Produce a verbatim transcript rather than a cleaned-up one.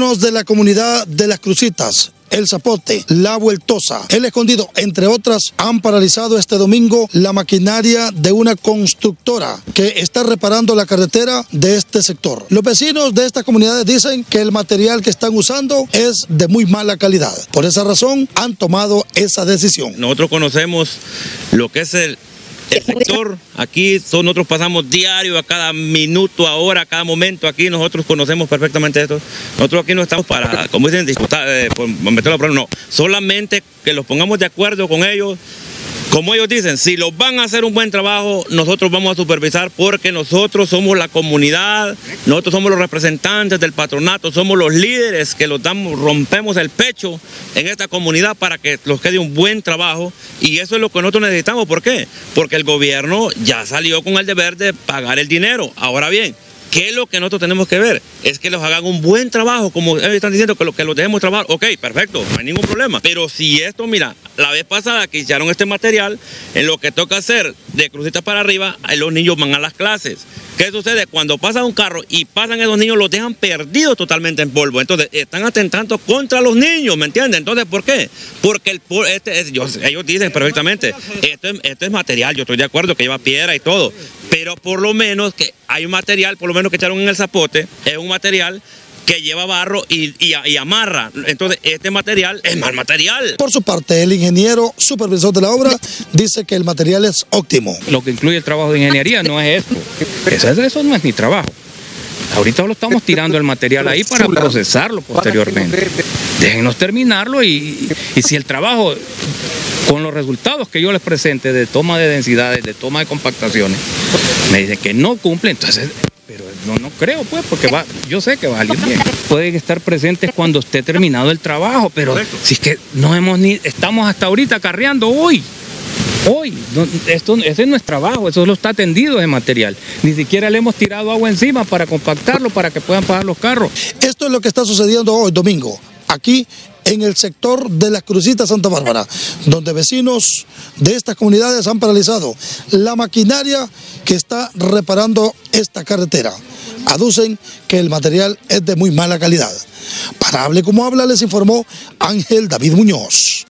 Vecinos de la comunidad de Las Cruzitas, El Zapote, La Vueltosa, El Escondido, entre otras, han paralizado este domingo la maquinaria de una constructora que está reparando la carretera de este sector. Los vecinos de estas comunidades dicen que el material que están usando es de muy mala calidad. Por esa razón han tomado esa decisión. Nosotros conocemos lo que es el El sector, aquí nosotros pasamos diario, a cada minuto, a hora, a cada momento, aquí nosotros conocemos perfectamente esto. Nosotros aquí no estamos para, como dicen, disputar, eh, por meterlo a prueba, no. Solamente que los pongamos de acuerdo con ellos. Como ellos dicen, si los van a hacer un buen trabajo, nosotros vamos a supervisar porque nosotros somos la comunidad, nosotros somos los representantes del patronato, somos los líderes que los damos, rompemos el pecho en esta comunidad para que los quede un buen trabajo y eso es lo que nosotros necesitamos. ¿Por qué? Porque el gobierno ya salió con el deber de pagar el dinero. Ahora bien, ¿qué es lo que nosotros tenemos que ver? Es que los hagan un buen trabajo, como ellos están diciendo que, lo, que los dejemos trabajar. Ok, perfecto, no hay ningún problema. Pero si esto, mira, la vez pasada que hicieron este material, en lo que toca hacer de Cruzitas para arriba, los niños van a las clases. ¿Qué sucede? Cuando pasa un carro y pasan esos niños, los dejan perdidos totalmente en polvo. Entonces, están atentando contra los niños, ¿me entiendes? Entonces, ¿por qué? Porque el, este, es, ellos, ellos dicen perfectamente, esto es, esto es material, yo estoy de acuerdo que lleva piedra y todo, pero por lo menos que hay un material, por lo menos que echaron en el Zapote, es un material que lleva barro y, y, y amarra. Entonces, este material es mal material. Por su parte, el ingeniero supervisor de la obra dice que el material es óptimo. Lo que incluye el trabajo de ingeniería no es esto. Eso, eso no es mi trabajo. Ahorita lo estamos tirando el material ahí para procesarlo posteriormente. Déjenos terminarlo y, y si el trabajo, con los resultados que yo les presente de toma de densidades, de toma de compactaciones, me dicen que no cumple, entonces... Pero no, no creo, pues, porque va, yo sé que va a salir bien. Pueden estar presentes cuando esté terminado el trabajo, pero correcto. Si es que no hemos ni, estamos hasta ahorita carreando hoy. Hoy, no, esto, ese no es trabajo, eso lo está atendido ese material. Ni siquiera le hemos tirado agua encima para compactarlo, para que puedan pasar los carros. Esto es lo que está sucediendo hoy, domingo, aquí en el sector de Las Cruzitas, Santa Bárbara, donde vecinos de estas comunidades han paralizado la maquinaria que está reparando esta carretera. Aducen que el material es de muy mala calidad. Para Hable Como Habla les informó Ángel David Muñoz.